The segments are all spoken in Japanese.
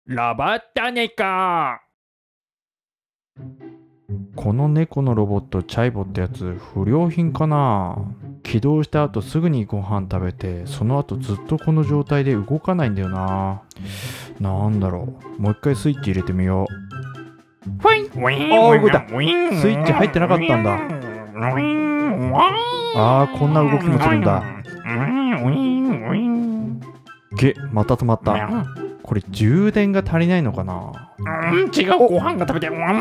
ロボット猫。 この猫のロボットチャイボってやつ不良品かな。起動した後すぐにご飯食べて、その後ずっとこの状態で動かないんだよな。なんだろう、もう一回スイッチ入れてみよう。 ふい。 あ、動いた。スイッチ入ってなかったんだ。あー、こんな動きもするんだ。また止まった。これ充電が足りないのかな。 違う、ご飯が食べて。 今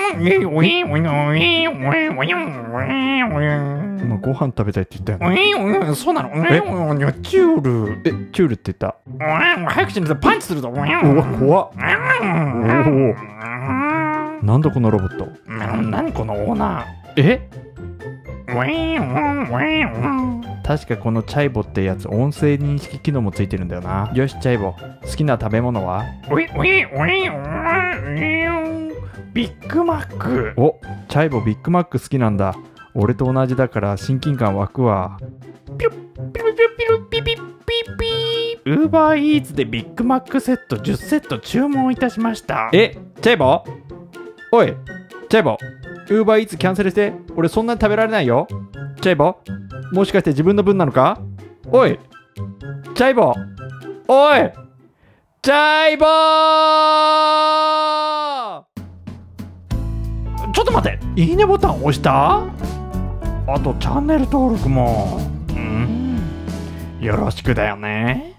ご飯食べたいって言ったよね。 そうなの。 チュール。チュールって言った。 早口にパンチするぞ。 うわ、怖っ。おお。なんだこのロボット。 何このオーナ確かこのチャイボってやつ音声認識機能もついてるんだよな。よしチャイボ、好きな食べ物は？ ビッグマック。 お、チャイボビッグマック好きなんだ。俺と同じだから親近感湧くわ。 ピュッピルピルピルピピピピー。ウーバーイーツでビッグマックセット10セット注文いたしました。 チャイボ、おいチャイボ、ウーバーイーツキャンセルして。俺そんなに食べられないよ。チャイボ、もしかして自分の分なのか？おいチャイボ、おいチャイボー。 ちょっと待って、いいねボタン押した？あとチャンネル登録も。よろしくだよね。